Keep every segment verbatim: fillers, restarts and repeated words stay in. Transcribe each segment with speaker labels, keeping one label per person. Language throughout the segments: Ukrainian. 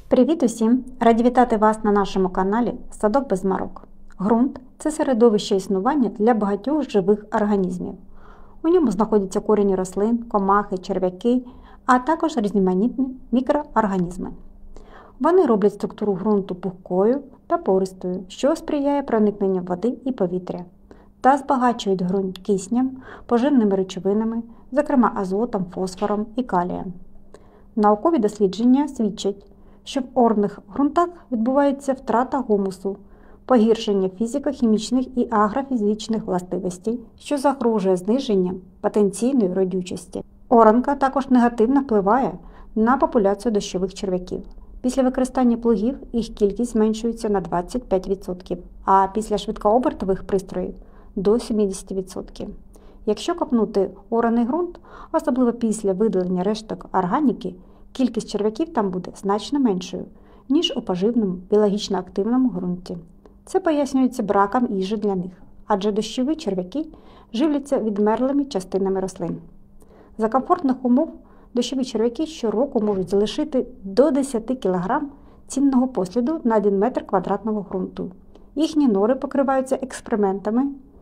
Speaker 1: Привіт усім! Раді вітати вас на нашому каналі Садок без марок. Ґрунт – це середовище існування для багатьох живих організмів. У ньому знаходяться корені рослин, комахи, черв'яки, а також різноманітні мікроорганізми. Вони роблять структуру ґрунту пухкою та пористою, що сприяє проникненню води і повітря, та збагачують ґрунт киснем, поживними речовинами, зокрема азотом, фосфором і калієм. Наукові дослідження свідчать, що в орних ґрунтах відбувається втрата гумусу, погіршення фізико-хімічних і агрофізичних властивостей, що загрожує зниженням потенційної родючості. Оранка також негативно впливає на популяцію дощових черв'яків. Після використання плугів їх кількість зменшується на двадцять п'ять відсотків, а після швидкообертових пристроїв – до сімдесят відсотків. Якщо копнути ораний ґрунт, особливо після видалення решток органіки, кількість черв'яків там буде значно меншою, ніж у поживному біологічно активному ґрунті. Це пояснюється браком їжі для них, адже дощові черв'яки живляться відмерлими частинами рослин. За комфортних умов дощові черв'яки щороку можуть залишити до десяти кілограмів цінного посліду на один метр квадратного ґрунту. Їхні нори покриваються екскрементами,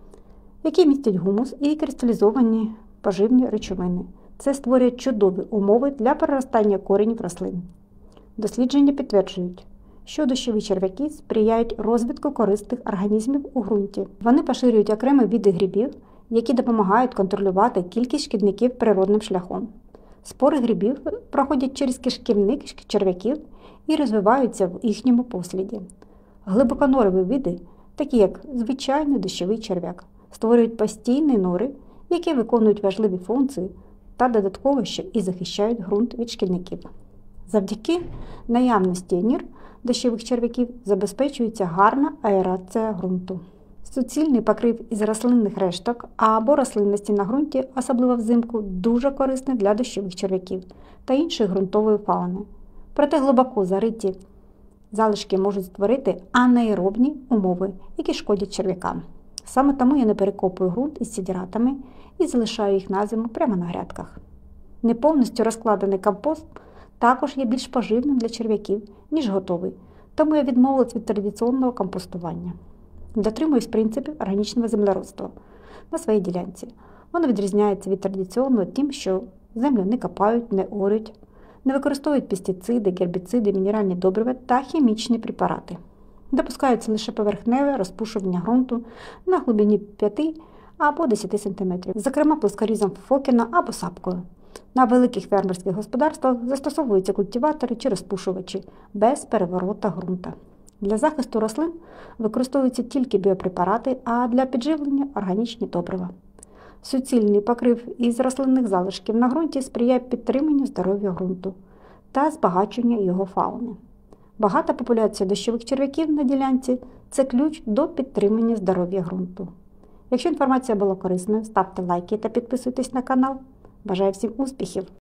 Speaker 1: які містять гумус і кристалізовані поживні речовини. Це створює чудові умови для переростання коренів рослин. Дослідження підтверджують, що дощові черв'яки сприяють розвитку корисних організмів у ґрунті. Вони поширюють окремі види грибів, які допомагають контролювати кількість шкідників природним шляхом. Спори грибів проходять через кишківник черв'яків і розвиваються в їхньому посліді. Глибоконорові види, такі як звичайний дощовий черв'як, створюють постійні нори, які виконують важливі функції та додатково ще і захищають ґрунт від шкідників. Завдяки наявності нір дощових черв'яків забезпечується гарна аерація ґрунту. Суцільний покрив із рослинних решток або рослинності на ґрунті, особливо взимку, дуже корисний для дощових черв'яків та іншої ґрунтової фауни. Проте глибоко зариті залишки можуть створити анаеробні умови, які шкодять черв'якам. Саме тому я не перекопую ґрунт із сидіратами і залишаю їх на зиму прямо на грядках. Не повністю розкладений компост також є більш поживним для черв'яків, ніж готовий, тому я відмовилась від традиційного компостування. Дотримуюсь принципів органічного землеробства на своїй ділянці. Воно відрізняється від традиційного тим, що землю не копають, не орють, не використовують пестициди, гербіциди, мінеральні добрива та хімічні препарати. Допускається лише поверхневе розпушування ґрунту на глибині п'яти або десяти сантиметрів, зокрема плоскорізом Фокіна або сапкою. На великих фермерських господарствах застосовуються культиватори чи розпушувачі без переворота ґрунта. Для захисту рослин використовуються тільки біопрепарати, а для підживлення – органічні добрива. Суцільний покрив із рослинних залишків на ґрунті сприяє підтриманню здоров'я ґрунту та збагаченню його фауни. Багата популяція дощових черв'яків на ділянці – це ключ до підтримання здоров'я ґрунту. Якщо інформація була корисною, ставте лайки та підписуйтесь на канал. Бажаю всім успіхів!